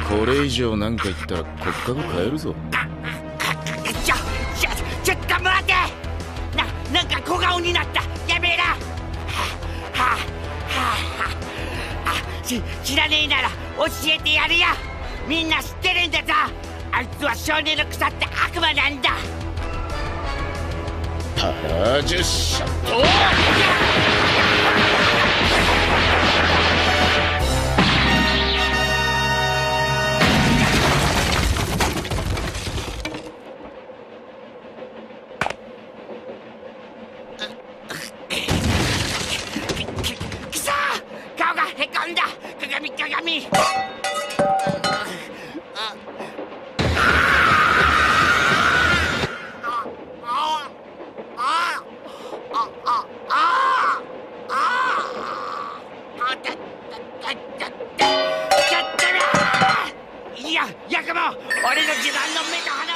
これ以上なんか言ったら骨格変えるぞ。 ちょっと待て。なんか小顔になった。やめら。知らねえなら教えてやるよ。みんな知ってるんだぞ。あいつは少年の腐った悪魔なんだ。 パラージュシャット。 くそー、顔がへこんだ。鏡。いや、ヤクモ、俺の自慢の目と鼻